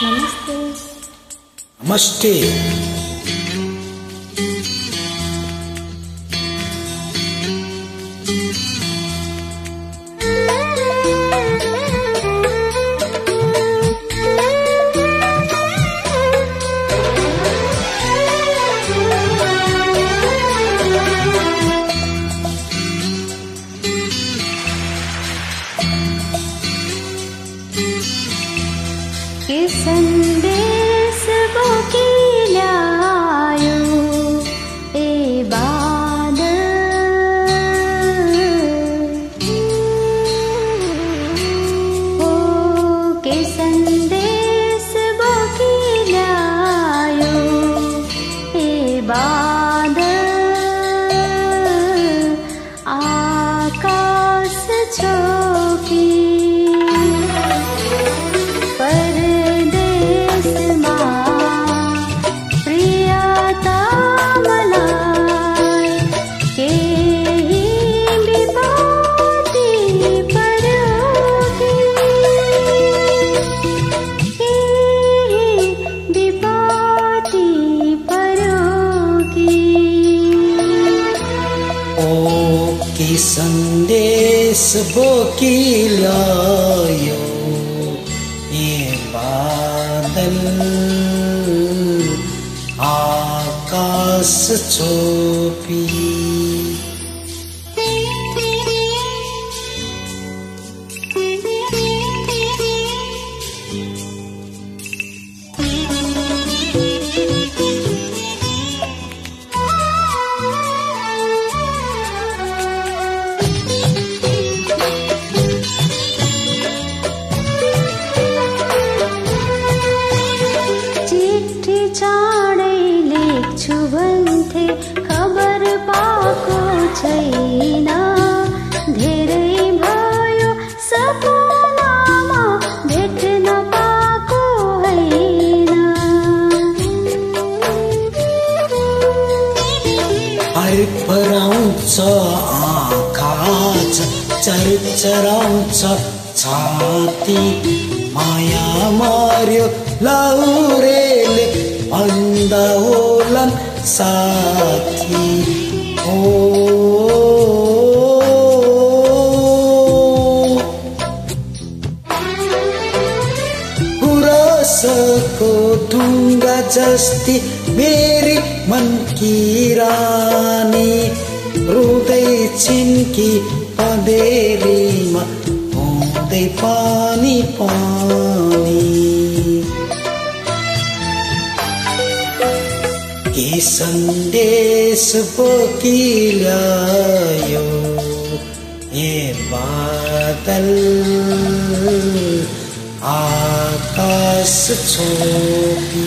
नमस्ते। नमस्ते। के संदेश बोकी ल्यायो ए बादल, ओ के संदेश बोकी ल्यायो ए बादल, आकाश छोपी के संदेश बोकी ल्यायो ये बादल, आकाश छोपी। चाँडै लेख्छु भन्थे, खबर पाएको छैन। धेरै भयो सपनामा भेट्न पाएको होइन। फरफराउँछ आँखा, चरचराउँछ छाती, माया मार्यो लाउरेले भन्दा होलान् साथी। ओ गुराँसको ढुङ्गा जस्ती मेरी मनकी रानी, रुँदै छिन्की पँधेरीमा हुँदै पानी पानी। के संदेश बोकी ल्यायो ये बादल, आकाश छोपी।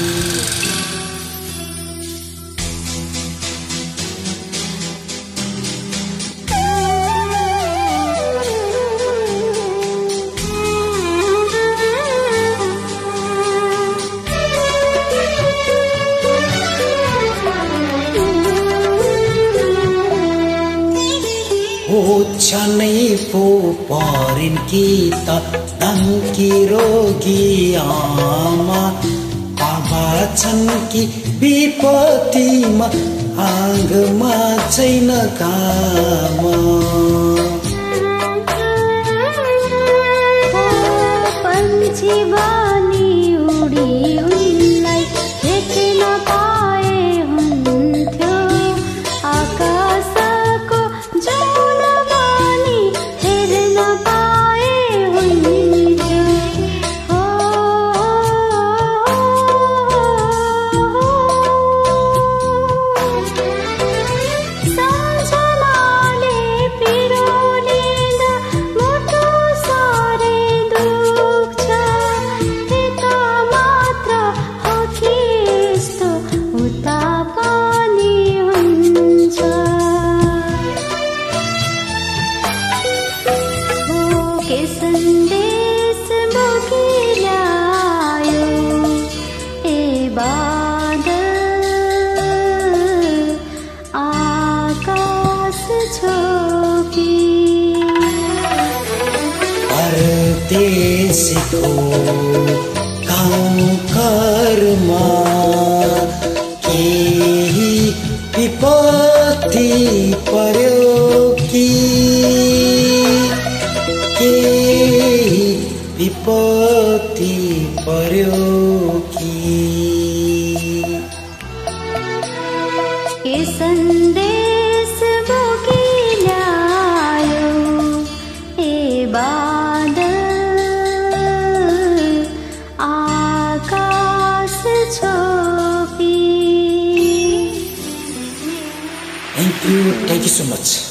छनै पो परिन् कि त धम्की रोगी आमा, बाबा छन् कि विपत्तिमा आँगमा छैन काम। पन्छी बानी उडी उनलाई भेट्न पाए हुन्थ्यो, आकाशको जौन बानी हेर्न पाए हुन्थ्यो। सम्झनाले पिरोलिँदा मुटु साह्रै दुख्छ, यता मात्र हो कि यस्तो उता पनि हुन्छ। के संदेश बोकी ल्यायो ए बादल, आकाश छोपी। परदेशीको शङ्करमा केही विपत्ति पर्यो कि केही विपत्ति पर्यो कि के सन्देश बोकी ल्यायो ए बादल आकाश छोपी। Thank you so much.